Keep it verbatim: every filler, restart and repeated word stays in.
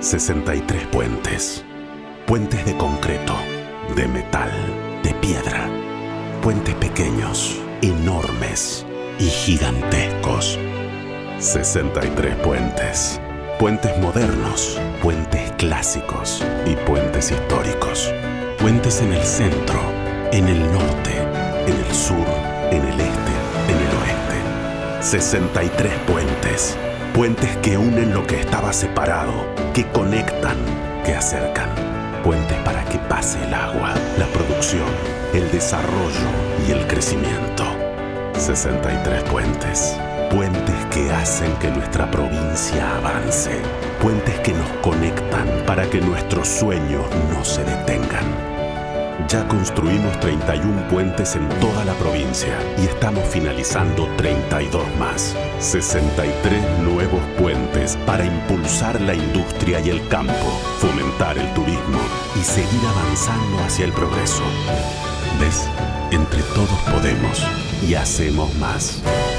sesenta y tres puentes. Puentes de concreto, de metal, de piedra. Puentes pequeños, enormes y gigantescos. sesenta y tres puentes. Puentes modernos, puentes clásicos y puentes históricos. Puentes en el centro, en el norte, en el sur, en el este, en el oeste. sesenta y tres puentes. Puentes que unen lo que estaba separado, que conectan, que acercan. Puentes para que pase el agua, la producción, el desarrollo y el crecimiento. sesenta y tres puentes. Puentes que hacen que nuestra provincia avance. Puentes que nos conectan para que nuestros sueños no se detengan. Ya construimos treinta y un puentes en toda la provincia y estamos finalizando treinta y dos más. sesenta y tres nuevos puentes para impulsar la industria y el campo, fomentar el turismo y seguir avanzando hacia el progreso. ¿Ves? Entre todos podemos y hacemos más.